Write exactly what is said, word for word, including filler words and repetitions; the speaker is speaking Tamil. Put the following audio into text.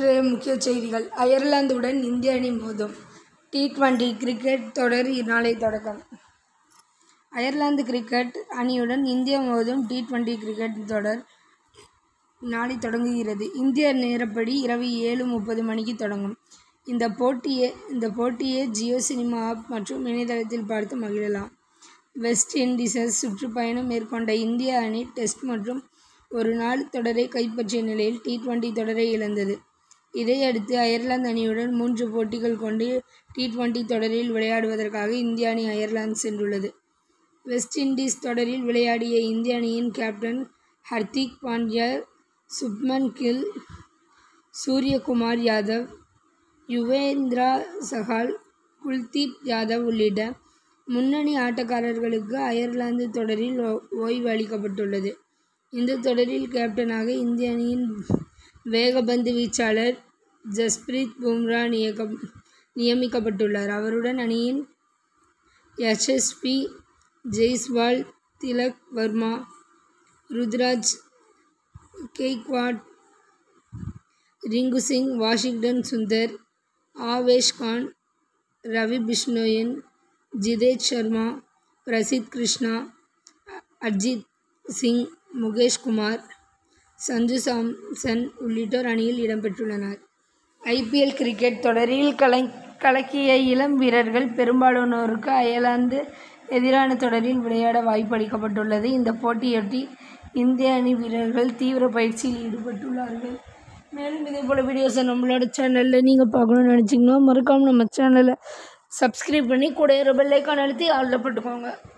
இன்றைய முக்கிய செய்திகள். அயர்லாந்துடன் இந்திய அணி மோதும். டி டுவெண்டி கிரிக்கெட் தொடர் நாளை தொடக்கம். அயர்லாந்து கிரிக்கெட் அணியுடன் இந்தியா மோதும் டி டுவெண்டி கிரிக்கெட் தொடர் நாளை தொடங்குகிறது. இந்திய நேரப்படி இரவு ஏழு முப்பது மணிக்கு தொடங்கும். இந்த போட்டியை இந்த போட்டியை ஜியோ சினிமா ஆப் மற்றும் இணையதளத்தில் பார்த்து மகிழலாம். வெஸ்ட் இண்டீஸில் சுற்றுப்பயணம் மேற்கொண்ட இந்திய அணி டெஸ்ட் மற்றும் ஒரு நாள் தொடரை கைப்பற்றிய நிலையில் டி டுவெண்டி தொடரை இழந்தது. இதையடுத்து அயர்லாந்து அணியுடன் மூன்று போட்டிகள் கொண்டு டி டுவெண்டி தொடரில் விளையாடுவதற்காக இந்திய அணி அயர்லாந்து சென்றுள்ளது. வெஸ்ட் இண்டீஸ் தொடரில் விளையாடிய இந்திய அணியின் கேப்டன் ஹர்திக் பாண்டியா, சுப்மன் கில், சூரியகுமார் யாதவ், யுவேந்திரா சஹால், குல்தீப் யாதவ் உள்ளிட்ட முன்னணி ஆட்டக்காரர்களுக்கு அயர்லாந்து தொடரில் ஓய்வு அளிக்கப்பட்டுள்ளது. இந்த தொடரில் கேப்டனாக இந்திய அணியின் வேகப்பந்து வீச்சாளர் ஜஸ்பிரீத் பும்ரா நியக்கம் நியமிக்கப்பட்டுள்ளார். அவருடன் அணியின் யசஸ்வி ஜெய்ஸ்வால், திலக் வர்மா, ருத்ராஜ் கெய்க்வாட், ரிங்கு சிங், வாஷிங்டன் சுந்தர், ஆவேஷ் கான், ரவி பிஷ்ணோயன், ஜிதேஷ் சர்மா, பிரசித் கிருஷ்ணா, அர்ஜித் சிங், முகேஷ் குமார், சஞ்சு சாம்சன் உள்ளிட்டோர் அணியில் இடம்பெற்றுள்ளனர். ஐ பி எல் கிரிக்கெட் தொடரில் கலக்கிய இளம் வீரர்கள் பெரும்பாலானோருக்கு அயர்லாந்து எதிரான தொடரில் விளையாட வாய்ப்பு அளிக்கப்பட்டுள்ளது. இந்த போட்டியொட்டி இந்திய அணி வீரர்கள் தீவிர பயிற்சியில் ஈடுபட்டுள்ளார்கள். மேலும் இதேபோல் வீடியோஸை நம்மளோட சேனலில் நீங்கள் பார்க்கணும்னு நினச்சிங்கன்னா மறக்காமல் நம்ம சேனலை சப்ஸ்கிரைப் பண்ணி கூட பெல் ஐக்கான் அழுத்தி ஆளில் போட்டுக்கோங்க.